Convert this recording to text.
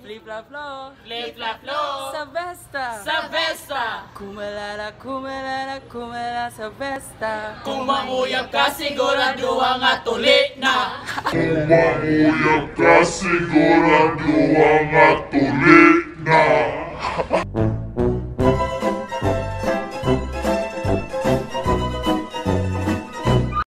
Flip-flap-flo, Flip-flap-flo, sa Vesta, sa Vesta. Kumalala, kumalala, kumala sa Vesta. Kung manguyab ka, siguraduha nga tuli na. Kung manguyab ka, siguraduha nga tuli na.